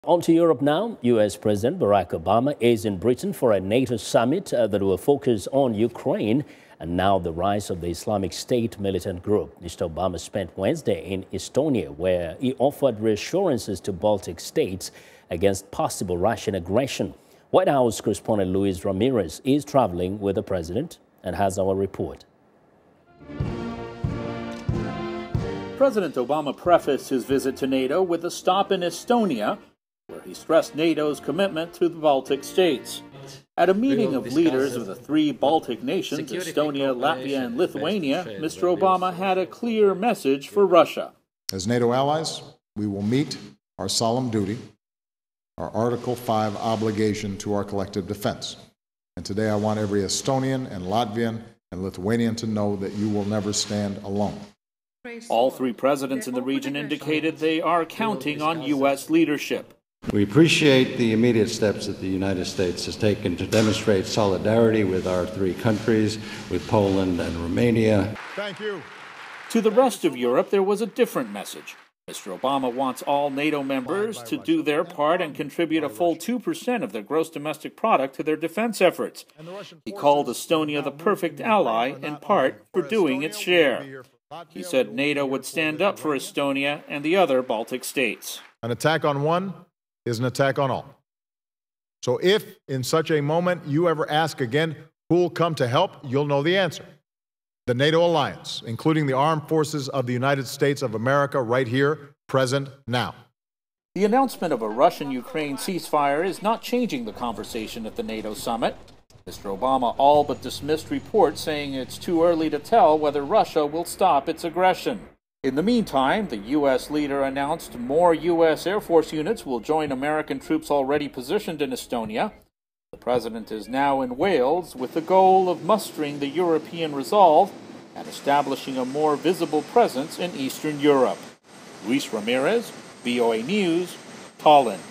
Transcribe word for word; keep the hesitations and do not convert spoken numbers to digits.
On to Europe now. U S President Barack Obama is in Britain for a NATO summit uh, that will focus on Ukraine and now the rise of the Islamic State militant group. Mister Obama spent Wednesday in Estonia, where he offered reassurances to Baltic states against possible Russian aggression. White House correspondent Luis Ramirez is traveling with the president and has our report. President Obama prefaced his visit to NATO with a stop in Estonia, where he stressed NATO's commitment to the Baltic states. At a meeting of leaders of the three Baltic nations, Estonia, Latvia, and Lithuania, Mister Obama had a clear message for Russia. As NATO allies, we will meet our solemn duty, our Article five obligation to our collective defense. And today I want every Estonian and Latvian and Lithuanian to know that you will never stand alone. All three presidents in the region indicated they are counting on U S leadership. We appreciate the immediate steps that the United States has taken to demonstrate solidarity with our three countries, with Poland and Romania. Thank you. To the rest of Europe, there was a different message. Mister Obama wants all NATO members to do their part and contribute a full two percent of their gross domestic product to their defense efforts. He called Estonia the perfect ally, in part, for doing its share. He said NATO would stand up for Estonia and the other Baltic states. An attack on one is an attack on all. So if in such a moment you ever ask again who will come to help, you'll know the answer. The NATO alliance, including the armed forces of the United States of America right here, present now. The announcement of a Russian-Ukraine ceasefire is not changing the conversation at the NATO summit. Mister Obama all but dismissed reports saying it's too early to tell whether Russia will stop its aggression. In the meantime, the U S leader announced more U S Air Force units will join American troops already positioned in Estonia. The president is now in Wales with the goal of mustering the European resolve and establishing a more visible presence in Eastern Europe. Luis Ramirez, V O A News, Tallinn.